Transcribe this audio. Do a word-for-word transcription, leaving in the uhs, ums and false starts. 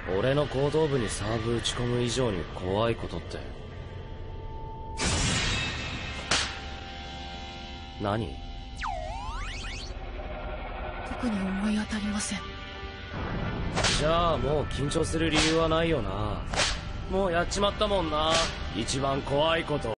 俺の後頭部にサーブ打ち込む以上に怖いことって何？ 特に思い当たりません。 じゃあもう緊張する理由はないよな。もうやっちまったもんな、一番怖いこと。